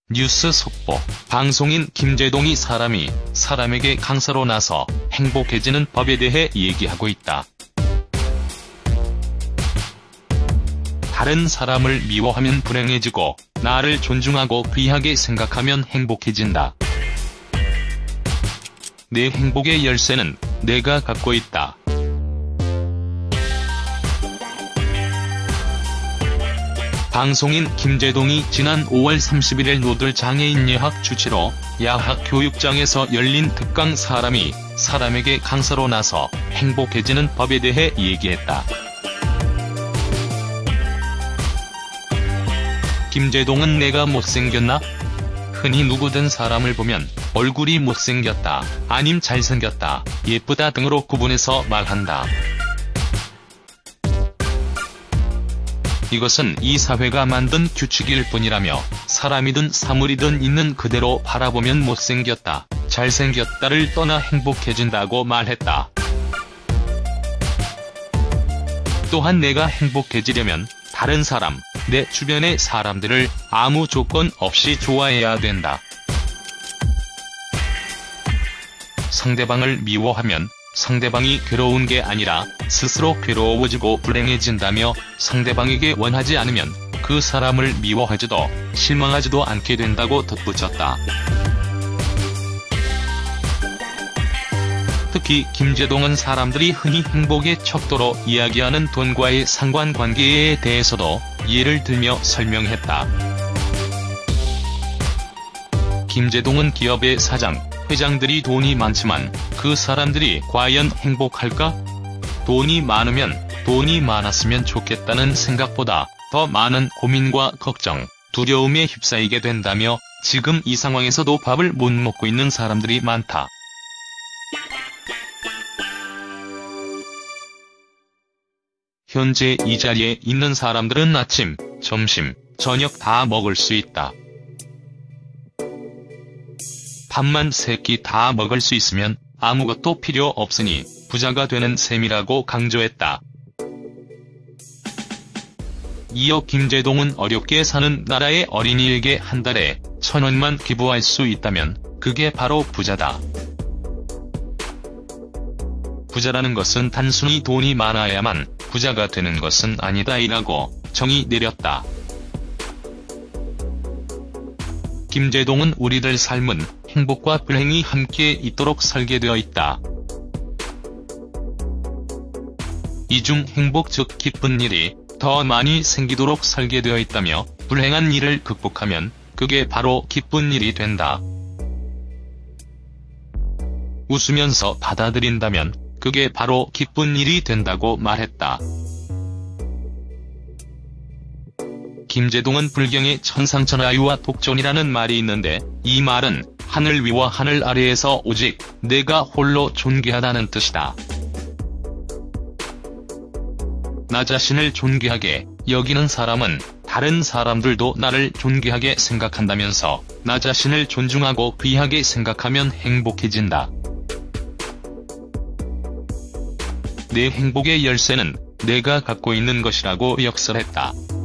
뉴스 속보. 방송인 김제동이 사람에게 강사로 나서 행복해지는 법에 대해 얘기하고 있다. 다른 사람을 미워하면 불행해지고 나를 존중하고 귀하게 생각하면 행복해진다. 내 행복의 열쇠는 내가 갖고 있다. 방송인 김제동이 지난 5월 31일 노들 장애인 예학 주최로 야학 교육장에서 열린 특강 사람에게 강사로 나서 행복해지는 법에 대해 얘기했다. 김제동은 내가 못생겼나? 흔히 누구든 사람을 보면 얼굴이 못생겼다, 아님 잘생겼다, 예쁘다 등으로 구분해서 말한다. 이것은 이 사회가 만든 규칙일 뿐이라며 사람이든 사물이든 있는 그대로 바라보면 못생겼다, 잘생겼다를 떠나 행복해진다고 말했다. 또한 내가 행복해지려면 다른 사람, 내 주변의 사람들을 아무 조건 없이 좋아해야 된다. 상대방을 미워하면 상대방이 괴로운 게 아니라 스스로 괴로워지고 불행해진다며 상대방에게 원하지 않으면 그 사람을 미워하지도 실망하지도 않게 된다고 덧붙였다. 특히 김제동은 사람들이 흔히 행복의 척도로 이야기하는 돈과의 상관관계에 대해서도 예를 들며 설명했다. 김제동은 기업의 사장, 회장들이 돈이 많지만 그 사람들이 과연 행복할까? 돈이 많으면 돈이 많았으면 좋겠다는 생각보다 더 많은 고민과 걱정, 두려움에 휩싸이게 된다며 지금 이 상황에서도 밥을 못 먹고 있는 사람들이 많다. 현재 이 자리에 있는 사람들은 아침, 점심, 저녁 다 먹을 수 있다. 밥만 3끼 다 먹을 수 있으면 아무것도 필요 없으니 부자가 되는 셈이라고 강조했다. 이어 김제동은 어렵게 사는 나라의 어린이에게 한 달에 1,000원만 기부할 수 있다면 그게 바로 부자다. 부자라는 것은 단순히 돈이 많아야만 부자가 되는 것은 아니다이라고 정의 내렸다. 김제동은 우리들 삶은 행복과 불행이 함께 있도록 설계되어 있다. 이 중 행복 즉 기쁜 일이 더 많이 생기도록 설계되어 있다며 불행한 일을 극복하면 그게 바로 기쁜 일이 된다. 웃으면서 받아들인다면 그게 바로 기쁜 일이 된다고 말했다. 김제동은 불경에 천상천하유와 독존이라는 말이 있는데 이 말은 하늘 위와 하늘 아래에서 오직 내가 홀로 존귀하다는 뜻이다. 나 자신을 존귀하게 여기는 사람은 다른 사람들도 나를 존귀하게 생각한다면서 나 자신을 존중하고 귀하게 생각하면 행복해진다. 내 행복의 열쇠는 내가 갖고 있는 것이라고 역설했다.